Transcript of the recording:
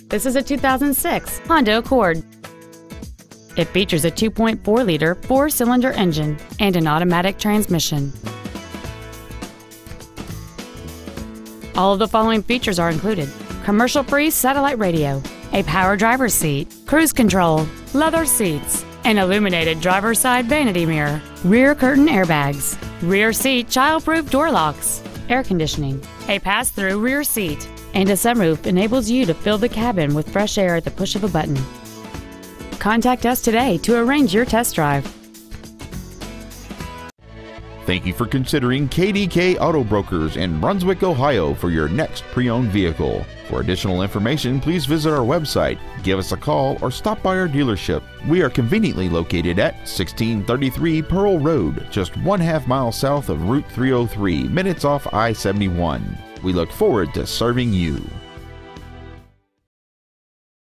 This is a 2006 Honda Accord. It features a 2.4-liter four-cylinder engine and an automatic transmission. All of the following features are included: commercial-free satellite radio, a power driver's seat, cruise control, leather seats, an illuminated driver's side vanity mirror, rear curtain airbags, rear seat child-proof door locks, air conditioning, a pass-through rear seat, and a sunroof enables you to fill the cabin with fresh air at the push of a button. Contact us today to arrange your test drive. Thank you for considering KDK Auto Brokers in Brunswick, Ohio for your next pre-owned vehicle. For additional information, please visit our website, give us a call, or stop by our dealership. We are conveniently located at 1633 Pearl Road, just 1/2 mile south of Route 303, minutes off I-71. We look forward to serving you.